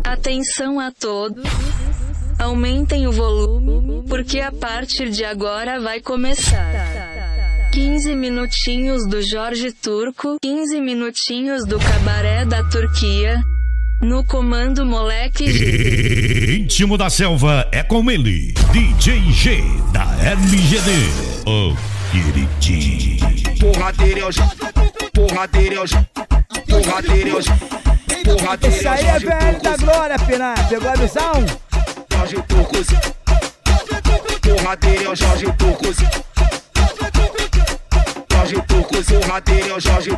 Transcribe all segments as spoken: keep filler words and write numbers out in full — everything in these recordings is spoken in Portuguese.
Atenção a todos. Aumentem o volume, porque a partir de agora vai começar. quinze minutinhos do Jorge Turco, quinze minutinhos do Cabaré da Turquia. No comando moleque G. Íntimo da Selva é com ele, D J G da M G D. Oh, queridinho. Porradeiro é o Jorge, porradeiro é o Jorge, porradeiro é o Jorge, porradeiro é o Jorge. Isso aí é V L da Glória, Piná. Pegou a visão? Jorge Turco. Porradeiro é o Jorge Turco. Jorge Turco, porradeiro é o Jorge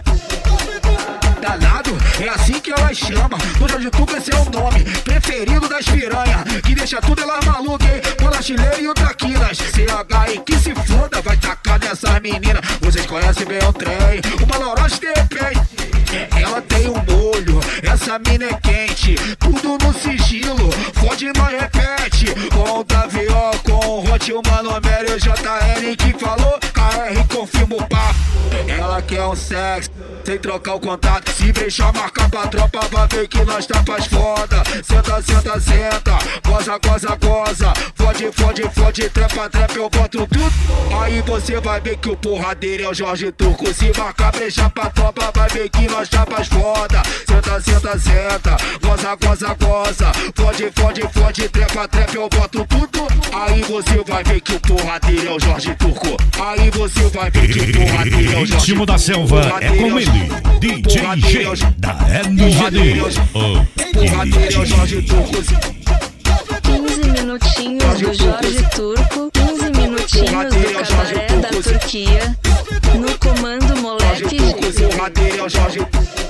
danado, é assim que elas chamam. O Jorge Turco, esse é o nome preferido das piranha, que deixa tudo elas malucas, hein? Polachileira e o Traquinas. C H e que se foda, vai tacar nessas meninas. Vocês conhecem bem o trem, o Maloroche de repente. Ela tem um molho, essa mina é quente, tudo no sigilo, fode mas repete. Com o Davió, com o Hot, o Manomério, o J L que falou, K R confirma o papo. Ela quer um sexo, sem trocar o contato. Se deixar marcar pra tropa, vai ver que nós tá faz foda. Senta, senta, senta, goza, goza, goza. Fode, fode, fode, trepa, trepa, eu boto tudo. Aí você vai ver que o porradeiro é o Jorge Turco. Se marcar, deixar pra tropa, vai ver que nós tá faz foda. Senta, senta, senta, goza, goza, goza. Fode, fode, fode, trepa, trepa, eu boto tudo. Aí você vai ver que o porradeiro é o Jorge Turco. Aí você vai ver que o porradeiro é o Jorge Turco. Íntimo da Selva é com ele, D J G da M G D. Oh, porradeiro é o Jorge Turco. quinze minutinhos do Jorge Turco, quinze minutinhos do Cabaré da Turquia. No comando moleque G. Porradeiro é o Jorge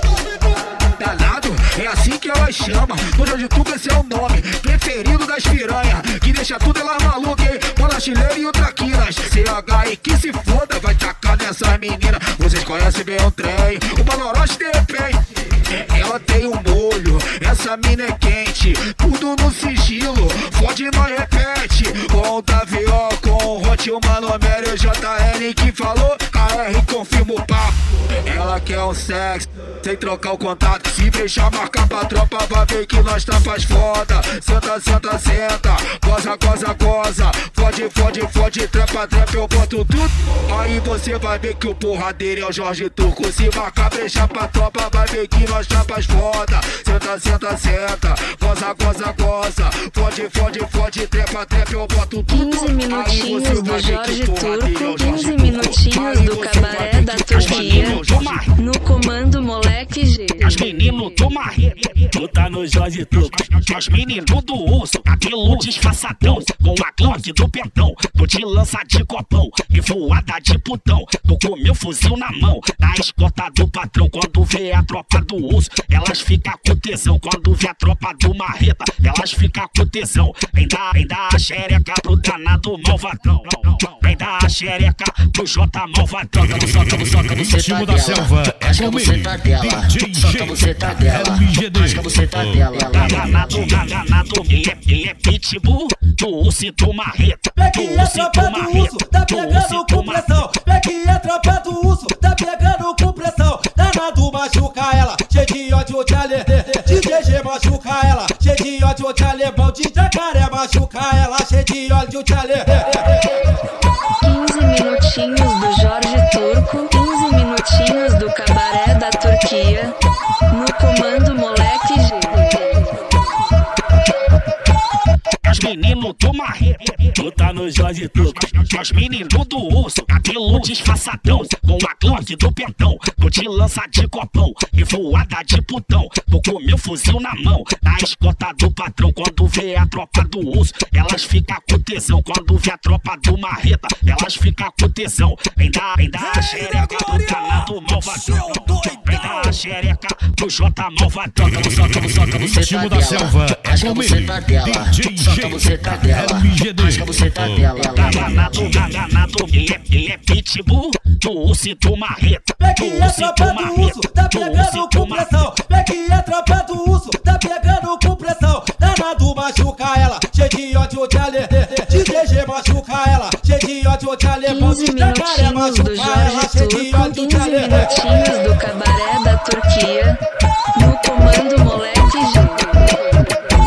danado, é assim que elas chamam. O Jorge Turco, esse é o nome preferido das piranha, que deixa tudo elas malucas, hein? Polachileira e o Traquinas. C H e que se foda, vai tacar nessas meninas. Vocês conhecem bem o trem, o Maloroche de repente. Ela tem um molho, essa mina é quente, tudo no sigilo, fode mas repete. Com o Davió, com o Hot, o Manomério, o J L que falou, K R confirma o papo. Ela quer um sexo, sem trocar o contato. Se deixar marcar pra tropa, vai ver que nós tá faz foda. Senta, senta, senta, goza, goza, goza. Fode, fode, fode, trepa, trepa, eu boto tudo. Aí você vai ver que o porradeiro é o Jorge Turco. Se marcar, deixar pra tropa, vai ver que nós tá faz foda. Senta, senta, senta, goza, goza, goza. Fode, fode, fode, trepa, trepa, eu boto tudo. quinze minutinhos do Jorge Turco, quinze minutinhos do Cabaré da Turquia. No comando moleque G. Os meninos do marreta, tu tá no Jorge Turco. Os meninos do urso, cabelo disfarçadão, com a Glock do pentão, tu te lança de copão e voada de putão. Tu com meu fuzil na mão, na escolta do patrão. Quando vê a tropa do urso, elas ficam com tesão. Quando vê a tropa do marreta, elas ficam com tesão. Vem dar, vem dar a xereca pro danado malvadão. Vem dar a xereca pro J malvadão. Soca, soca, você Íntimo da Selva é com ele, D J G da M G D. Danado, danado, ele é, ele é pitbull do urso e do marreta. Vê que a tropa do urso tá pegando com pressão. Vê que a tropa do urso tá pegando com pressão. Danado machuca ela, cheio de ódio de ale. D J G machuca ela, cheio de ódio de alemão. De jacaré machuca ela, cheio de ódio de ale. quinze minutinhos do Jorge Turco, quinze minutinhos do Cabaré da Turquia. No comando moleque G. Os meninos do marreta, tu tá no Jorge Turco. Os meninos do urso, cabelo disfarçadão, com a Glock do pentão, tu te lança de copão e voada de putão. Tu com meu fuzil na mão, na escolta do patrão. Quando vê a tropa do urso, elas ficam com tesão. Quando vê a tropa do marreta, elas ficam com tesão. Vem dar, vem dar a xereca pro danado malvadão. Vem dar a xereca pro J malvadão. Soca, soca, você Íntimo da Selva é com ele, D J G da M G D. Danado, danado, ele é, ele é pitbull do urso e do marreta. Vê que a tropa do urso tá pegando com pressão. Vê que a tropa do urso tá pegando com pressão. Danado machuca ela, cheio de ódio de ale. D J G machuca ela, cheio de ódio de alemão. quinze minutinhos do Jorge Turco, quinze minutinhos do Cabaré da Turquia. No comando moleque G.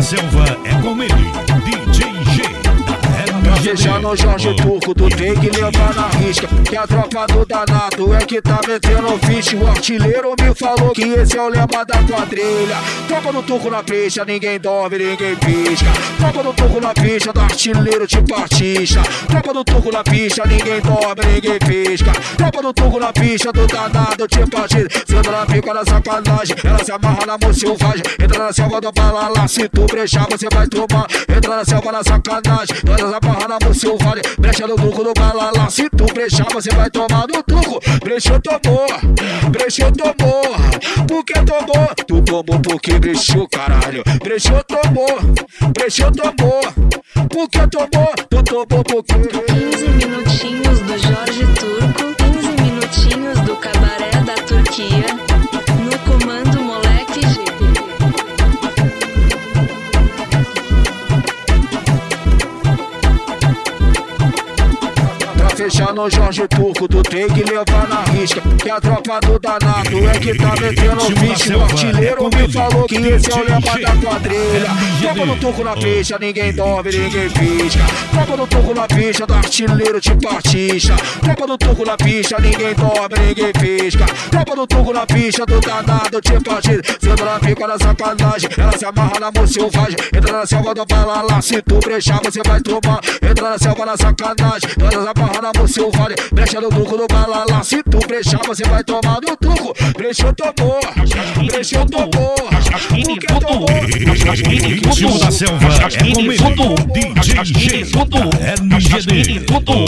selva é com ele, D J G da R M G D. Já no Jorge Turco, tu tem que levar na risca, que a tropa do danado é que tá metendo ficha. O artilheiro me falou que esse é o lema da quadrilha. Tropa do Turco na pista, ninguém dorme, ninguém pisca. Tropa do Turco na pista, do artilheiro te partista. Tropa do Turco na pista, ninguém dorme, ninguém pisca. Tropa do Turco na pista, do danado te partista. Sendo na pica da sacanagem, ela se amarra na mão selvagem. Entra na selva do balala, se tu brechar você vai tomar. Entra na selva na sacanagem, nós amarra na mão selvagem. Brecha no truco do balala, se tu brechar você vai tomar no truco. Brechou, tomou, brechou, tomou. Por que tomou? Tu tomou porque brechou, caralho. Brechou, tomou, brechou, tomou. Por que tomou? Tu tomou porque... quinze minutinhos do Jorge Turco, quinze minutinhos do cabaré da Turquia. No comando moleque G. Fechar no Jorge Turco, tu tem que levar na risca, que a tropa do danado é que tá metendo ficha. O artilheiro me falou que esse é o lema da quadrilha. Tropa do Turco na pista, ninguém dorme, ninguém pisca. Tropa do Turco na pista, do artilheiro te partista. Tropa do Turco na pista, ninguém dorme, ninguém pisca. Tropa do Turco na pista, do danado te partista. Sendo na pica da sacanagem, ela se amarra na mão selvagem. Entra na selva do balala, se tu brechar você vai tomar. Entra na selva na sacanagem, nós amarra na mão selvagem. Brecha no truco do balala, se tu brechar você vai tomar no truco. Brechou, tomou, brechou, tomou. Por que tomou? O ritmo da selva é com ele, D J G da R M G D.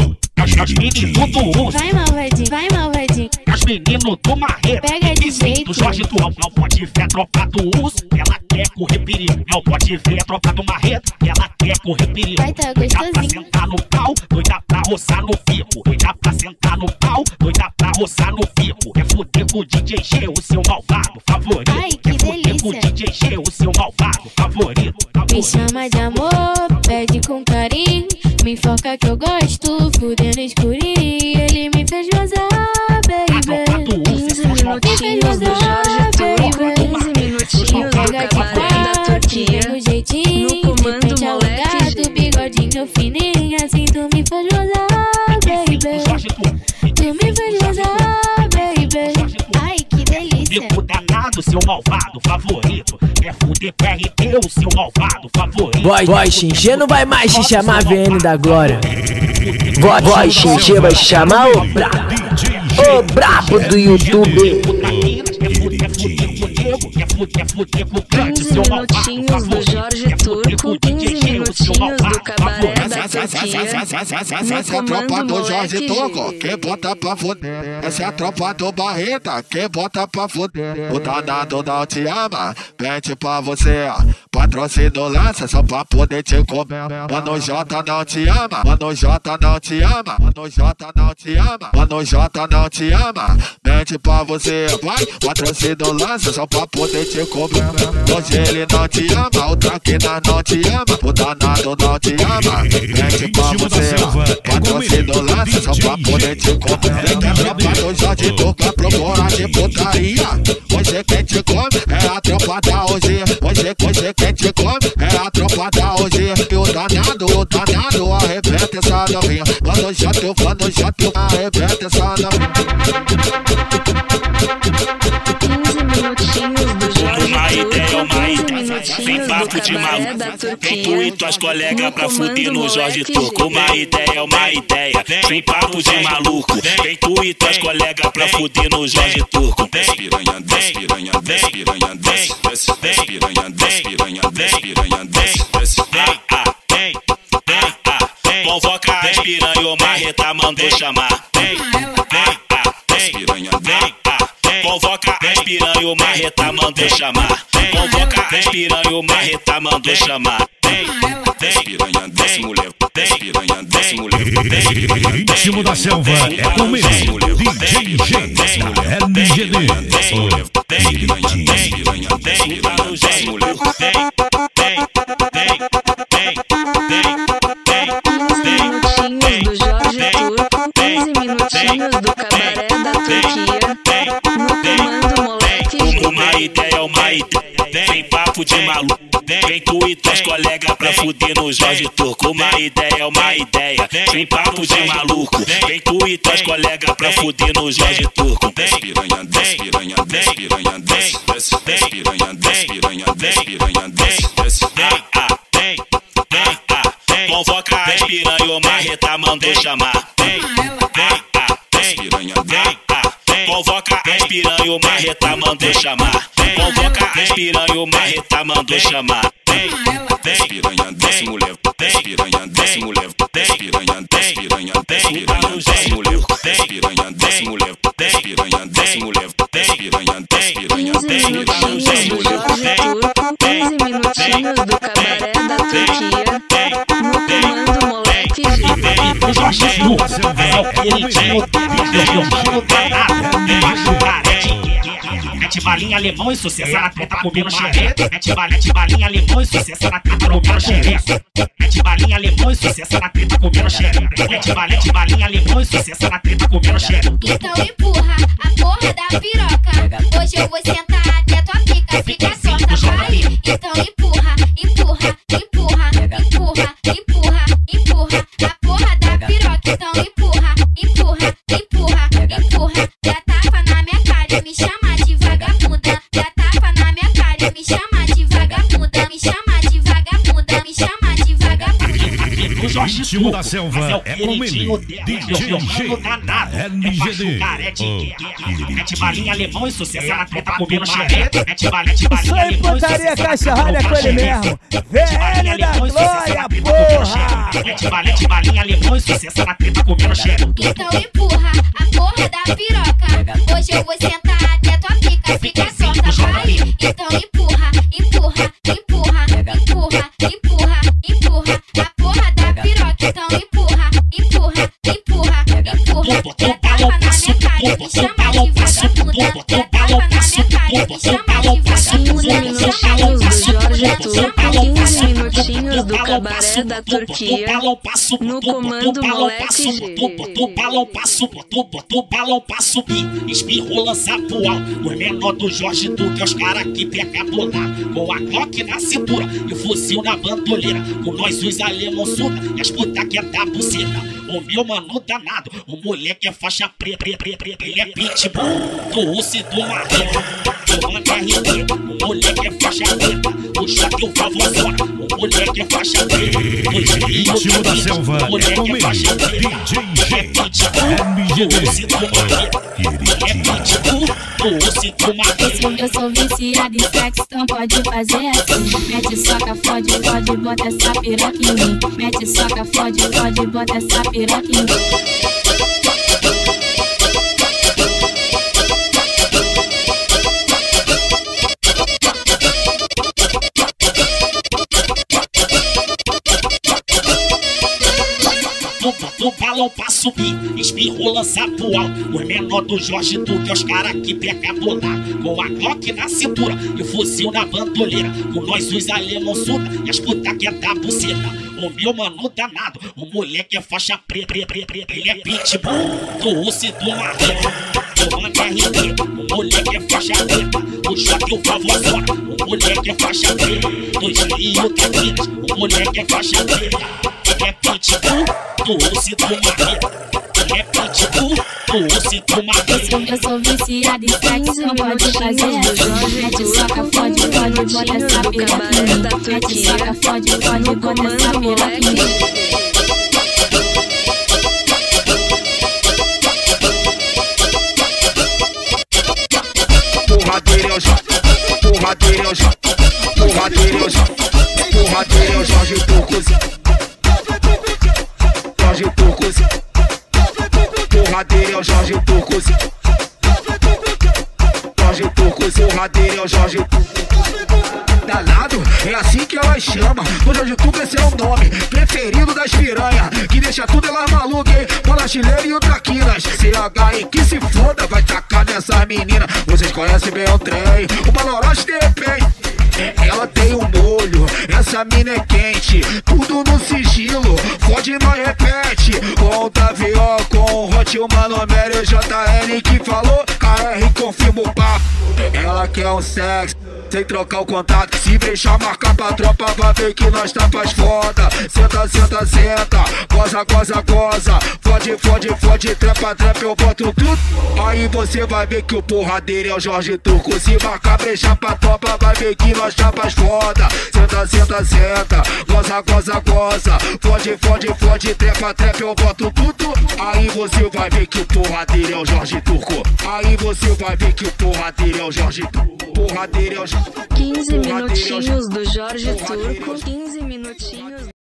Vai malvadinho, vai malvadinho. As meninos do Marreto, pega de jeito. Do Jorge Turco, não pode ver a tropa do urso. Ela quer correr perigo, não pode ver a tropa do Marreto. Ela quer correr perigo. Vai tá doida pra gostosinho. sentar no pau, doida pra roçar no fico. Doida pra sentar no pau, doida pra roçar no fico. É fuder com o D J G, o seu malvado favorito. Ai, que é fuder com o delícia. D J G, o seu malvado favorito. Me chama de amor, pede com carinho. Me enfoca que eu gosto, fudendo escurinho. Ele me fez gozar, baby. quinze minutinhos do Jorge Turco, quinze minutinhos do cabaré da Turquia. No jeitinho, No comando de frente moleque alongado, G. bigodinho fininho. Assim tu me fez gozar, baby. Tu me fez gozar, baby. Ai, que delícia. Fico danado, seu malvado favorito. É fuder P R T, o seu malvado favorito. Voz, voz Xinxê não vai mais te chamar V N da Glória. Voz, voz Xinxê vai chamar o brabo, o brabo do YouTube. quinze minutinhos do Jorge Turco, quinze minutinhos do cabaré da Turquia. Essa é a tropa do Jorge Turco, moleque G. quem bota pra foder. Essa é a tropa do Barreta, quem bota pra foder. O danado não te ama, pede pra você. Patrocínio lança só pra poder te comer. Mano J não te ama, Mano J não te ama, Mano J não te ama, Mano J não te ama, pede pra você. Vai, patrocínio lança só pra poder te comer. Hoje ele não te ama, o Traquina não te ama, o danado não te ama, pede pra você. Patrocínio lança só pra poder te comer. Vem que a tropa do Jorge Turco procura de putaria. Hoje quem te come é a tropa da hoje. Hoje, hoje quem te come é a tropa da hoje. E o danado, o danado arrebenta essa novinha. Mano J, mano J, arrebenta essa novinha. quinze minutinhos do Jorge Uma ideia, uma Turco, ideia. quinze Vem minutinhos papo do de cabaré maluco. da Vem tu e Turquia. tuas colegas No pra fuder no comando Jorge moleque Turco. G. Uma ideia, uma ideia. Vem papo de maluco. Vem tu e tuas colegas pra fuder no Jorge Turco. Desce piranha, desce piranha, desce piranha, desce, desce, desce piranha, desce piranha, desce piranha, desce, desce. Vem, ah, vem, vem, ah. Convoca as piranha, o Marreta mandou chamar. Vem, vem, ah, vem, piranha, vem, ah. Convoca as piranha, o Marreta mandou chamar. Convoca as piranha, o Marreta mandou chamar. Vem, vem, piranha, desce mulher, desce piranha, desce mulher, desce piranha. Ritmo da selva é com ele, D J G da R M G D. Desce mulher, desce piranha, desce piranha, desce piranha, desce mulher. Vem, vem, vem, vem, vem, vem, quinze minutinhos do Jorge Turco, quinze minutinhos do cabaré da Turquia. No comando moleque G. Uma ideia, uma ideia. Vem papo de maluco. Vem Vem tu e teus colegas pra fuder no Jorge Turco. Uma ideia é uma ideia, sem papo de maluco. Vem tu e teus colegas pra fuder no Jorge Turco. Desce piranha, desce piranha, desce piranha, desce, desce, desce piranha, desce piranha, desce piranha, desce, desce. Ah, ah, vem, vem, ah, vem. Convoca as piranha, o marreta mandou chamar. Vem, vem, ah, vem, piranha, vem, ah, vem. Convoca as piranha, o marreta mandou chamar. Convoca as piranha, o marreta mandou chamar. Vem, desce piranha, desce mulher, desce piranha, desce mulher, desce piranha, desce piranha, desce piranha, desce mulher, desce piranha, desce mulher, desce piranha, desce mulher, desce piranha, desce piranha, desce piranha, desce mulher. quinze minutinhos do cabaré da Turquia. No comando moleque G. O Jorge Turco é o queridinho do danado, embaixo caretinha. Mete balinha alemão e sucesso na treta comendo xereca. Mete balinha alemão e sucesso na treta comendo xereca. Mete balinha alemão e sucesso na treta comendo xereca. Mete balinha alemão e sucesso na treta comendo xereca. Então empurra a porra da piroca. Hoje eu vou sentar até tua pica fica solta, vai. Então empurra, empurra, empurra, empurra, empurra, empurra a porra da piroca. Então empurra, empurra, empurra, empurra. Dá tapa na minha cara e me chama de vagabunda. Dá tapa na minha cara e me chama de vagabunda. Me chama de vagabunda, me chama de vagabunda. O Jorge Ritmo da Selva é com ele, D J G da L G D. Mete balinha alemão e sucesso na treta comendo xereca. Mete balinha Só em putaria cachorrada com ele mesmo. Velho da glória, porra! Mete balinha alemão e sucesso na treta comendo xereca. Então empurra a porra da piroca. Hoje eu vou sentar até tua pica fica solta, vai. Então empurra, empurra, empurra, empurra, empurra, empurra a porra da piroca. Então empurra, empurra, empurra, empurra. Dá tapa na minha cara e me chama de vagabunda. Dá tapa na minha cara e me chama de vagabunda. quinze minutinhos do Jorge Turco, quinze minutinhos do cabaré da Turquia. No comando moleque G. Botou balão, passo, botou, botou balão pra subir. Espirrou, lança pro alto. O menor do Jorge Turco é os caras que pega bolado. Com a Glock na cintura e o fuzil na bandoleira. Com nós os alemão surda e as puta que é da buceta. O meu mano danado, o moleque é faixa preta, preta, preta. Ele é pitbull, do urso e do marrom. O mano é R T, o moleque é faixa preta. O choque o favozona, o moleque é faixa preta. Ritmo da Selva é com ele, D J G L G D. É pitbull, do urso e do marrom. Eu sou viciada em sexo, então pode fazer assim. Mete soca, fode, fode, bota essa piroca em mim. Mete soca, fode, fode, bota essa piroca em mim. Botou balão pra subir, espirrou, lança pro alto. O menor do Jorge Turco é os caras que pega bolado. Com a Glock na cintura e o fuzil na bandoleira. Com nós os alemão surda e as puta que é da buceta. O meu mano danado, o moleque é faixa preta, preta, preta. Ele é pitbull, do urso e do marrom. O mano é R T, o moleque é faixa preta. O choque o favozona, o moleque é faixa preta. Dois rios Campinas, o moleque é faixa preta. É pitbull, do urso e do marrom. É pitbull, do urso e do marrom. Eu sou viciada em sexo, não pode fazer assim. Mete soca, fode, fode, bota essa piroca em mim. Mete soca, fode, fode, bota essa piroca em mim. Porradeiro é o Jorge, porradeiro é o Jorge, porradeiro é o Jorge, porradeiro é o Jorge Turco. Jorge Turco, porradeiro é o Jorge Turco. Jorge Turco, porradeiro é o Jorge Turco. Danado, é assim que elas chamam. O Jorge Turco esse é o nome preferido das piranha, que deixa tudo elas malucas, hein? Bola chileira e outra quinas. C H e que se foda, vai tacar nessas meninas. Vocês conhecem bem o trem, o Maloroche de repente. Ela tem um molho, essa mina é quente. Tudo no sigilo, fode e não repete. Com o Tavió, com o Hot, o Manomério, J L que falou. K R confirma o papo, ela quer um sexo. sem trocar o contato. Se deixar marcar pra tropa, vai ver que nós tapas foda. Senta, senta, senta, goza, goza, goza. Fode, fode, fode, trepa, trepa, eu boto tudo. Aí você vai ver que o porradeiro é o Jorge Turco. Se marcar, deixar pra tropa, vai ver que nós tapas foda. Senta, senta, senta, goza, goza, goza. Fode, fode, fode, trepa, trepa, eu boto tudo. Aí você vai ver que o porradeiro é o Jorge Turco. Aí você vai ver que o porradeiro é o Jorge Turco. Porradeiro é o Jorge Turco. quinze minutinhos do Jorge Turco. quinze minutinhos.